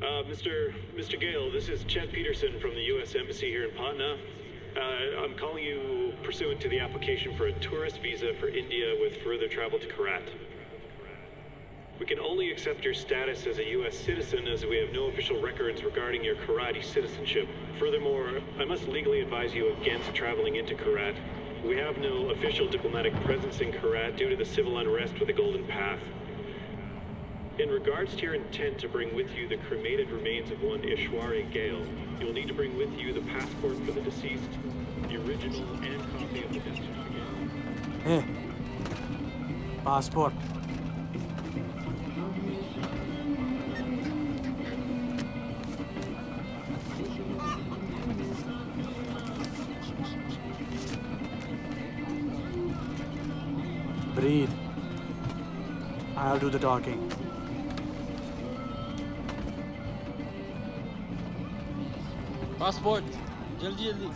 Mr. Gale, this is Chet Peterson from the U.S. Embassy here in Patna. I'm calling you pursuant to the application for a tourist visa for India with further travel to Karat. We can only accept your status as a U.S. citizen as we have no official records regarding your Karati citizenship. Furthermore, I must legally advise you against traveling into Karat. We have no official diplomatic presence in Karat due to the civil unrest with the Golden Path. In regards to your intent to bring with you the cremated remains of one Ishwari Gale, you'll need to bring with you the passport for the deceased, the original and copy of the death certificate. Hey, passport. Breathe. I'll do the talking. Passport, jaldi jaldi.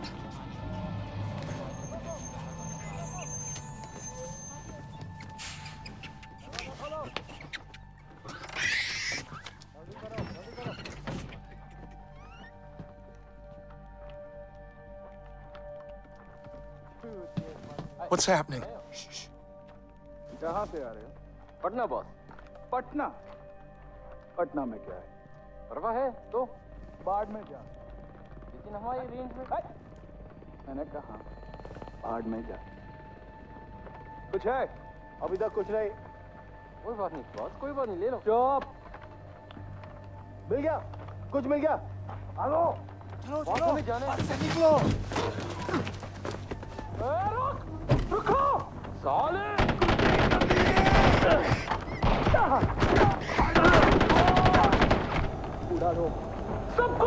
What's happening? कहाँ से आ रहे हो? Patna boss. Patna? Patna में क्या है? परवाह है तो बाढ़ में जा। लेकिन हमारी रेंज में मैंने कहा बाढ़ में जा। कुछ है? अभी तक कुछ नहीं। कोई बात नहीं बॉस, कोई बात नहीं, ले लो। चुप। मिल गया? कुछ मिल गया? आलो। बॉस हमें जाने। निकलो। रुको। साले। उड़ा दो सबको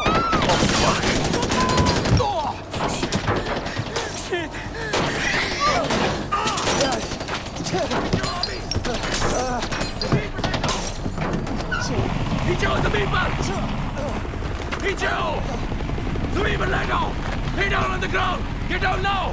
Piccio, zमीन पर! Piccio! Zमीन पर let go! Lay down on the ground! Get down now!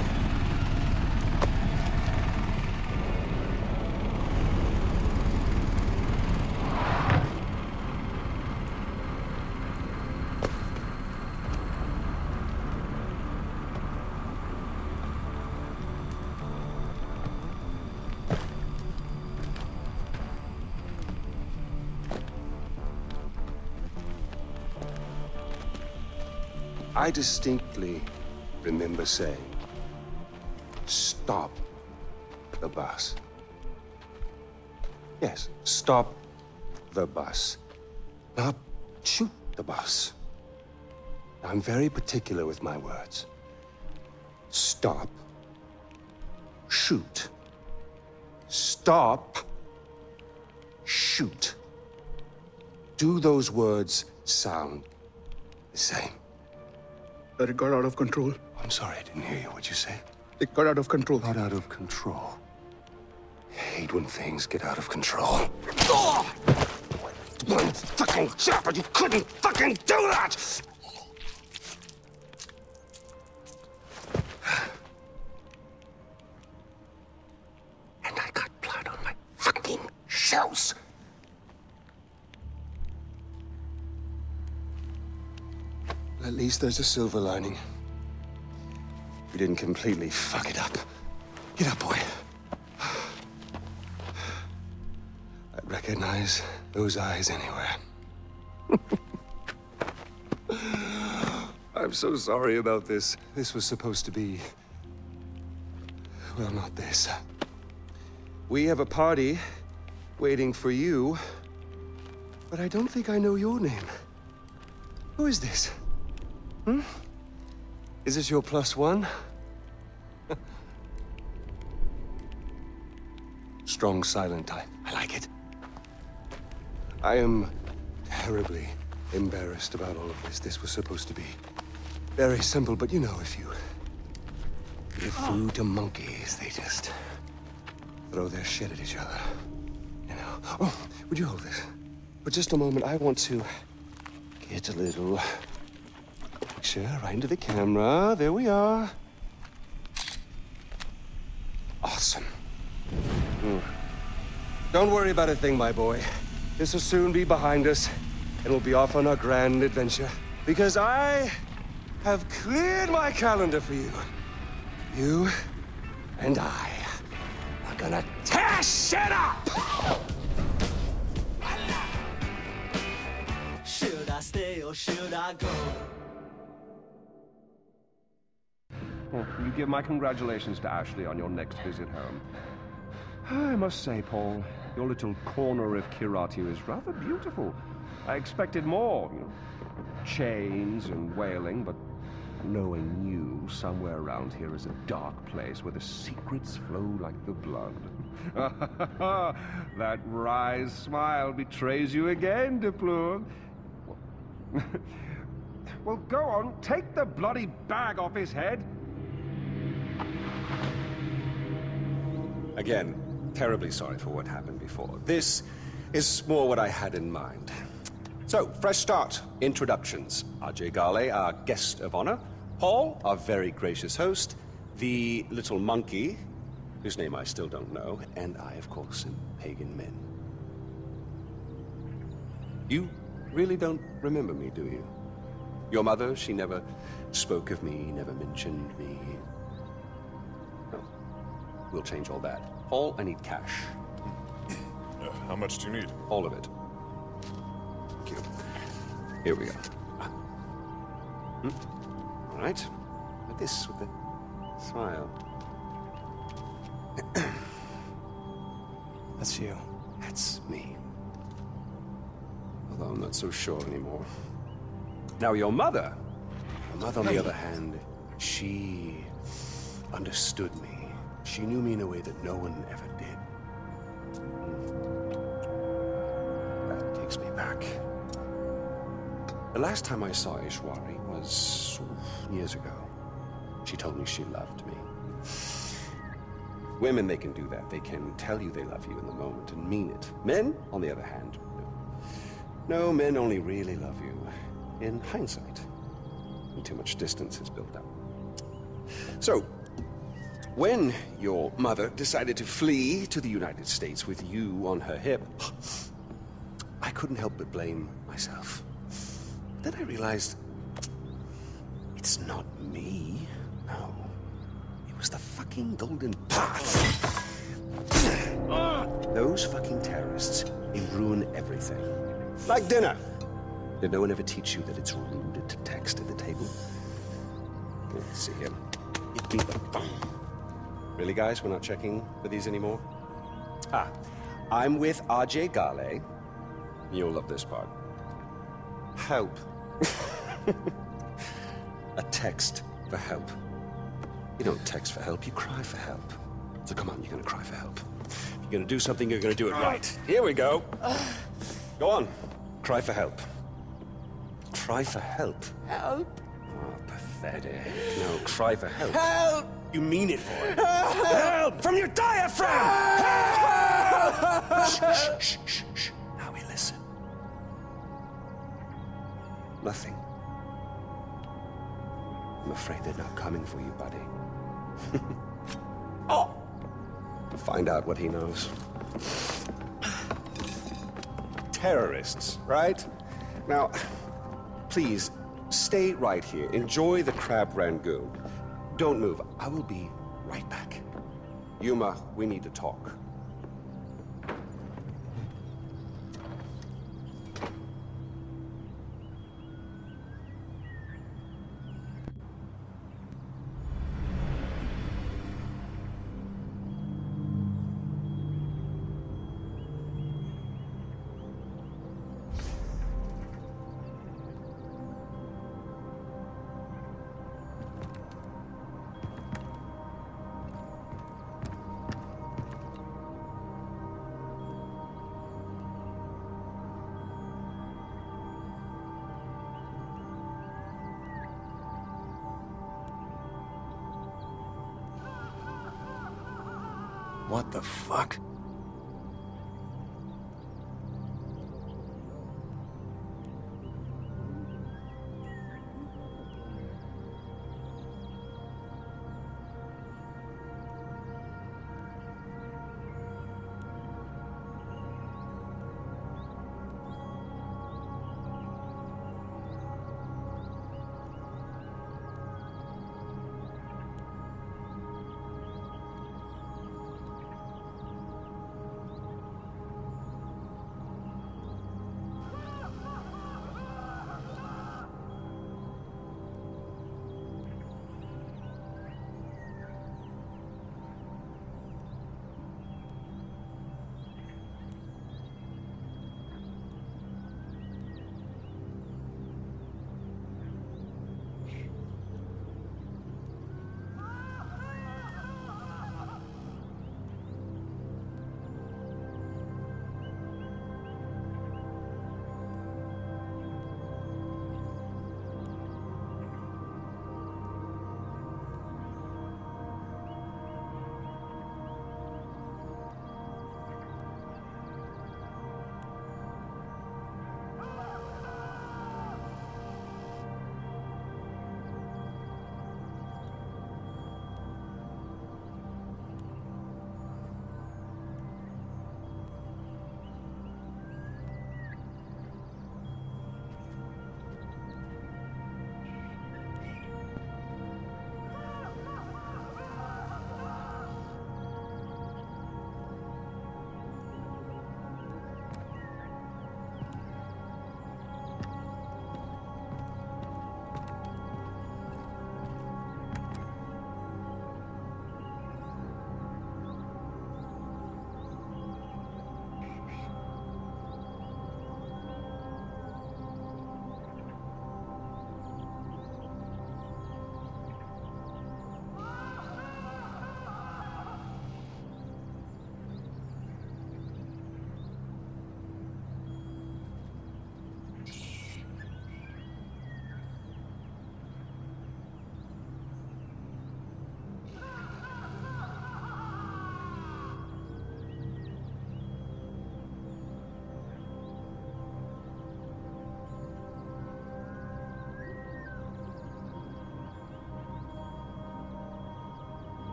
I distinctly remember saying, stop the bus. Yes, stop the bus. Not shoot the bus. I'm very particular with my words. Stop. Shoot. Stop. Shoot. Do those words sound the same? But it got out of control. I'm sorry, I didn't hear you. What'd you say? It got out of control. Got out of control. I hate when things get out of control. One fucking job, but you couldn't fucking do that! And I got blood on my fucking shoes! At least there's a silver lining. We didn't completely fuck it up. Get up, boy. I'd recognize those eyes anywhere. I'm so sorry about this. This was supposed to be... well, not this. We have a party waiting for you, but I don't think I know your name. Who is this? Hmm? Is this your +1? Strong, silent type. I like it. I am terribly embarrassed about all of this. This was supposed to be very simple, but you know, if you give food to monkeys, they just throw their shit at each other. You know? Oh, would you hold this? For just a moment, I want to get a little picture right into the camera. There we are. Awesome. Don't worry about a thing, my boy. This will soon be behind us. and we'll be off on our grand adventure. Because I have cleared my calendar for you. You and I are gonna tear shit up! Should I stay or should I go? Well, you give my congratulations to Ashley on your next visit home. I must say, Paul, your little corner of Kiratu is rather beautiful. I expected more, you know, chains and wailing, but knowing you, somewhere around here is a dark place where the secrets flow like the blood. That wry smile betrays you again, Deploy. Well, go on, take the bloody bag off his head. Again, terribly sorry for what happened before. This is more what I had in mind. So, fresh start. Introductions. Ajay Gale, our guest of honor. Paul, our very gracious host. The little monkey, whose name I still don't know. And I, of course, am Pagan Min. You really don't remember me, do you? Your mother, she never spoke of me, never mentioned me. No. We'll change all that. Paul, I need cash. How much do you need? All of it. Thank you. Here we go. All right. Like this, with the smile. That's you. That's me. Although I'm not so sure anymore. Now, your mother, on the other hand, she understood me. She knew me in a way that no one ever did. That takes me back. The last time I saw Ishwari was years ago. She told me she loved me. Women, they can do that. They can tell you they love you in the moment and mean it. Men, on the other hand, no, men only really love you in hindsight, when too much distance is built up. So, when your mother decided to flee to the United States with you on her hip, I couldn't help but blame myself. Then I realized, it's not me, no. It was the fucking Golden Path. Those fucking terrorists, they ruin everything. Like dinner. Did no one ever teach you that it's rude to text at the table? Let's see here. Hit me the bum. Really, guys? We're not checking for these anymore? I'm with Ajay Gale. You'll love this part. Help. A text for help. You don't text for help, you cry for help. So come on, you're gonna cry for help. If you're gonna do something, you're gonna do it right. Here we go. Go on. Cry for help. Cry for help. Help? Oh, pathetic. No, cry for help. Help! You mean it, boy. Help! From your diaphragm! Help! Shh, shh, shh, shh. Now we listen. Nothing. I'm afraid they're not coming for you, buddy. Oh! Find out what he knows. Terrorists, right? Now, please, stay right here. Enjoy the crab rangoon. Don't move. I will be right back. Yuma, we need to talk. What the fuck?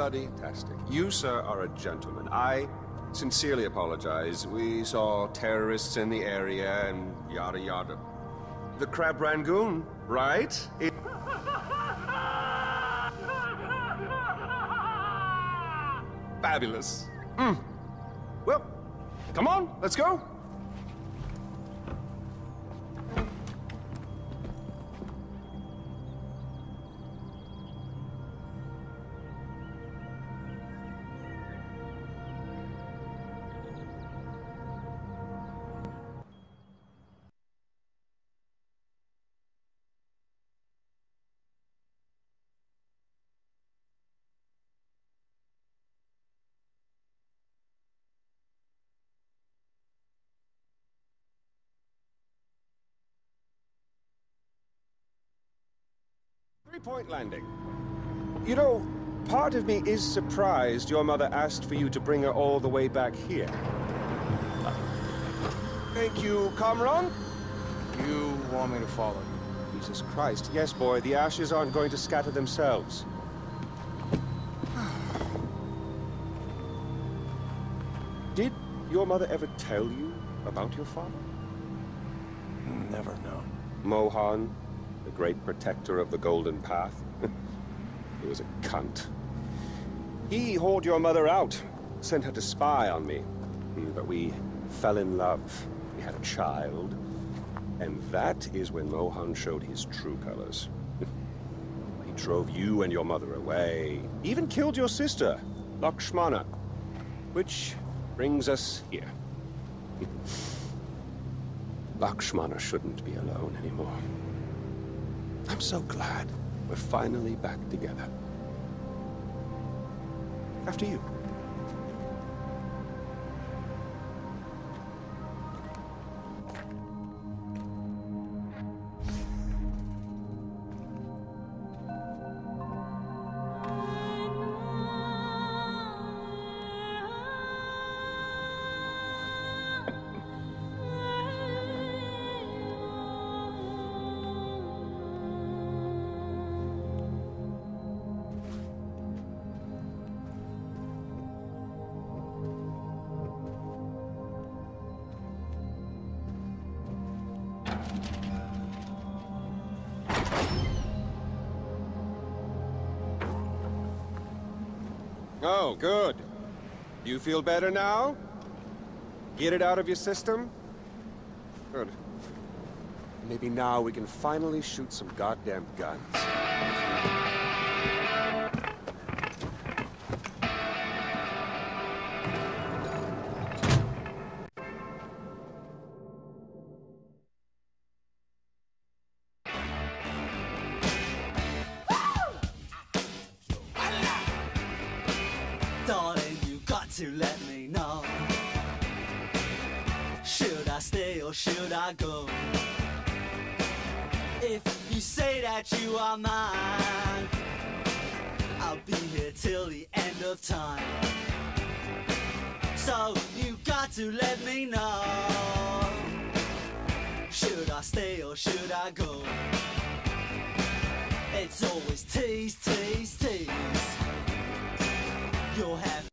buddy. Fantastic. You, sir, are a gentleman. I sincerely apologize. We saw terrorists in the area and yada yada. The Crab Rangoon, right? Fabulous. Well, come on, let's go. Point landing. You know, part of me is surprised your mother asked for you to bring her all the way back here. Thank you, Kamran. You want me to follow you? Jesus Christ. Yes, boy, the ashes aren't going to scatter themselves. Did your mother ever tell you about your father? Never know. Mohan, the great protector of the Golden Path. He was a cunt. He hauled your mother out, sent her to spy on me. But we fell in love. We had a child. And that is when Mohan showed his true colors. He drove you and your mother away. Even killed your sister, Lakshmana. Which brings us here. Lakshmana shouldn't be alone anymore. I'm so glad we're finally back together. After you. Oh, good. You feel better now? Get it out of your system? Good. Maybe now we can finally shoot some goddamn guns. Darling, you got to let me know. Should I stay or should I go? If you say that you are mine, I'll be here till the end of time. So you got to let me know. Should I stay or should I go? It's always tease, tease, tease. You'll have